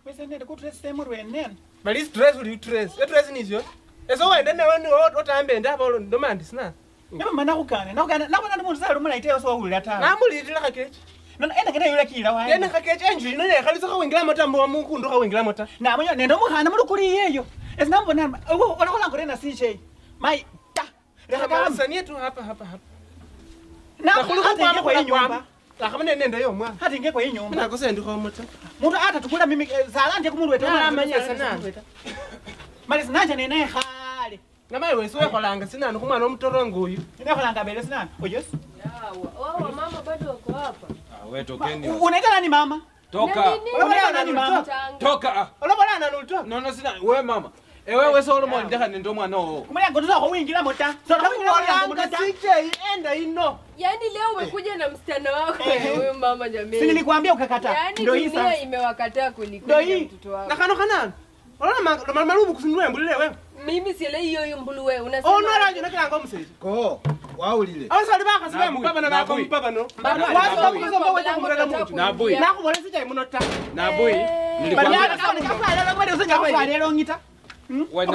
Wese nende ku dress same rwenen. But this dress will you dress? What dress is yo? Eso wenda ne wani otambe ndaba ndomandi sina. Yaba mana kukane. Nakana nakona umuntu sala umuna iteyo so wawulira ta. Namulitira kakechi. Nona enda kena yule kila wa. Yena kakechi enjili none khalisa kawingila matambo wa munkundu kawingila mota. Na munyo nendo mukhana mulukuli yeyo. Esinambona wala kulangorena CJ. Mai ta. Lekha sani yetu hapa. Na khulukwa kwa nyumba. La kama nenda yo mwa. Hati ngekwa inyumba. Na kose ndiko mota. Muntu ata tukula mimi sala ndiye kumuntu wetu. Amanya sana. Mali sinanje nene khale. Ngamaye wesuwe kholanga sinani kumwana omutoro nguyu. Nene kholanga bele sinani. Oyos. Yawa mama bado wako hapa. Wewe tokeni. Unaita nani mama? Toka. Unaita nani mama? Toka. Olobala na nulto. No sina wewe mama. Wewe Solomon ndeka ndo mwana wao. Kumanya ngotoza kwa wingira mota. Olanga CJ enda ino. Yaani leo umekuja na msichana wako huyo mama jamii. Si nilikwambia ukakataa. Yaani Ndio hii sasa. Imewakataa kuliko mtoto wako. Na kana. Olona malubu kusinwe mbulile wewe. Mimi sile hiyo mbulu wewe unasema. Oh no ranjo nakanga omusezi. Ko. Waulile. Awasali baka sibe mupapa na bako mupapa no. Wazo kuzo wewe kumurela muntu. Nabwile. Nakubona sije munota. Nabwile. Nilikwambia. Bali kama nikafala ngwede usingafala lero ngita. Wewe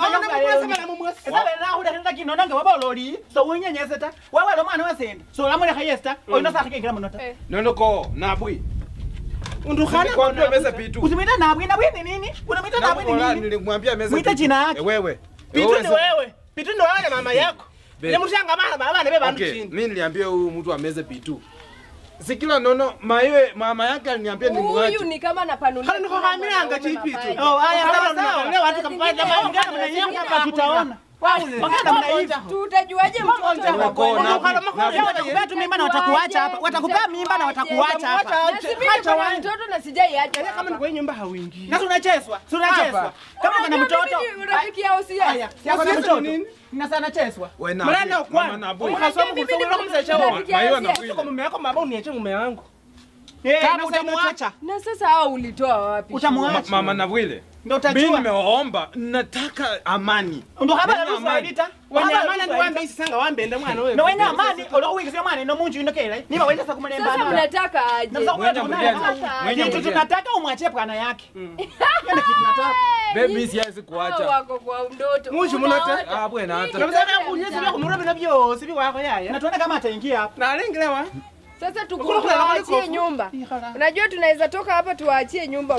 Nonoko nabwi. Undukhana kwa mtu meza pitu. Usimita nabwi nini? Unamita nabwi nini? Nilimwambia meza. Muita jina yake. Wewe. Pitu ni wewe. Pitu ni wewe na mama yako. Ile mshanga baba beba okay. Mimi niliambia huyu mtu ameze pitu. Sikila nono mama yake aliniambia ni mwache. Huyu ni kama anapanulia. Hana niko hamia anga chipitu. Oh haya sawa. Leo watu kampata maongea mnanyeka hapa tutaona. Wakati mnaiva. Tutajuaje mtoto wako? Watakupea tu mimba na watakuacha hapa. Watakupea mimba na watakuacha hapa. Acha wa mtoto na sijaiacha. Kama ni kwa nyumba hawingi. Na tunachezwa. Kama kuna mtoto. Rafiki yao si haya. Kuna mtoto. Na sana chezwa. Wewe na. Mrana kwa. Ukasoma kusoma kumsaidia wewe. Mayo na Kwa mume wako mama uniache mume wangu. Kama utamwacha. Na sasa hao ulitoa wapi? Utamwacha. Mama Nabwile. Ndio utajua. Mimi nimeomba nataka amani. Ndio hapa na ruhusa edita. Wanya amani ndio wambe sanga wambe enda mwana wewe. Na wewe amani olowikisema mwana no munju indokela. Niba wenda sasa kumlemba. Sasa mnataka aje? Mwenye kitu tunataka umwachie bwana yake. Yeye kitu tunataka. Baby siwezi kuacha. Wako kwa ndoto. Munju munata. Bwana hata. Kabisa kunyezi bya kumurebe nabyo sibi wako yaya. Na tuone kama ataingia hapa. Na alengelewa. Sasa tukuachie nyumba. Unajua tunaweza toka hapa tuwaachie nyumba.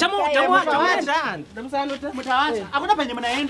Mtawacha. Hakuna penye mnaenda.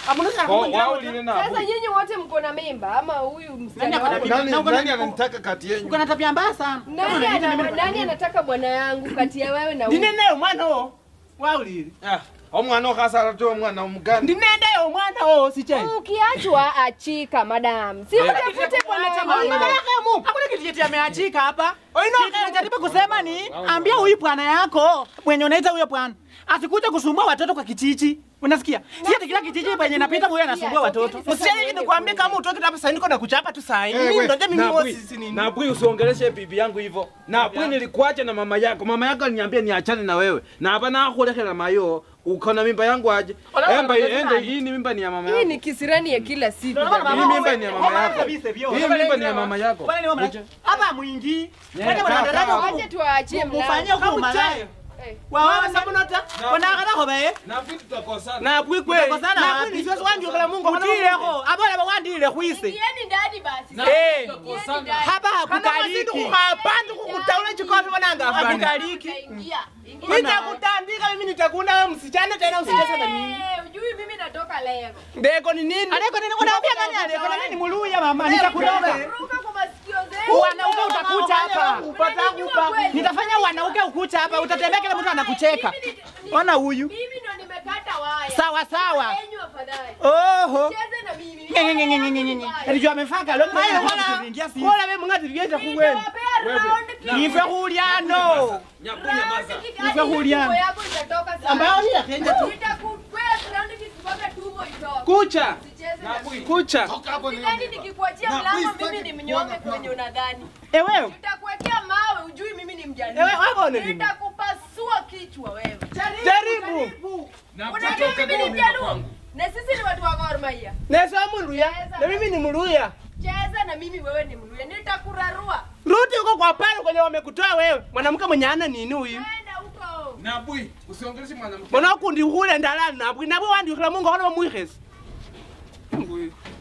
Sasa nyinyi wote mko na mimba ama huyu msichana? Nani anataka kati yenu? Uko na tabia mbaya sana. Nani anataka bwana yangu kati ya wewe na huyu? Ndinene mwana o. Waulile. Omwana okasala to omwana omuganda. Ndinende yo mwana o sichai. Ukiachwa achika madam. Si utafute bwana yangu. Hakuna kitu yetu ameachika hapa. Najaribu kusema ni ambia huyu bwana yako mwenye unaita huyo bwana asikuja kusumbua watoto kwa kijiji. Unasikia? Si ati kila kijiji penye napita huyo anasumbua watoto. Msichana nikwambie kama utoke hapa sasa niko na kuchapa tu saa hii. Mimi ndo mimi mosi nini. Nabwi usiongeleshe bibi yangu hivyo. Nabwi nilikuacha na mama yako. Mama yako aliniambia niachane na wewe. Na hapa na akulekela mayo. Uko na mimba yangu aje? Ende hii ni mimba ni ya mama yako. Hii ni kisirani ya kila siku. Hii mimba ni ya mama yako. Hii mimba ni ya mama yako. Hapa mwingi. Waje tuwaachie mlango. Mfanye huko malaya. Wawa sabunota. Wanakana hobe. Na vitu tutakosana. Na bwi kwe. Tutakosana. Na bwi ni sio wangi kala Mungu. Utileko. Abona bawandile kuise. Yeni ndani basi. Hapa hakukaliki. Kukapandu kukutaula chikofi wananga afanye. Hakukaliki. Nitakutandika mimi nitakuna wewe msichana tena usicheze na mimi. Ujui mimi natoka leo. Ndeko ni nini? Aleko nini unaambia nani aleko na nini muluya mama nitakuroga. Ruka kwa masikio zenu. Wanauke utakucha hapa. Upata kupa. Nitafanya wanauke ukucha hapa utatembea kila mtu anakucheka. Ona huyu. Mimi ndo nimekata waya. Sawa sawa. Enyu afadhali. Oho. Cheze na mimi. Alijua amefaka leo kuingia si. Wala wewe mngati vieta kuwe. Nife huliano. Nyakunya maza. Nife huliano. Ambao ni atende tu. Nitakukwea ground kikubaka tumbo itoke. Kucha. Kucha. Sidhani nikikuachia mlango mimi ni mnyonge kwenye unadhani. Wewe. Nitakuwekea mawe ujui mimi ni mjane. Wewe nini? Nitakupasua kichwa wewe. Jaribu. Unajua mimi ni mjane. Na sisi ni watu wa Gor Mahia. Nesa Muluya. Na mimi ni Muluya. Cheza na mimi wewe ni Muluya. Nitakurarua. Rudi huko kwa pale kwenye wamekutoa wewe. Mwanamke mwenye ana nini huyu? Nenda huko. Nabwi, usiongeleshe mwanamke. Mbona ukundi uhule ndalani nabwi? Nabwi wandi ukila Mungu hana muikhesi.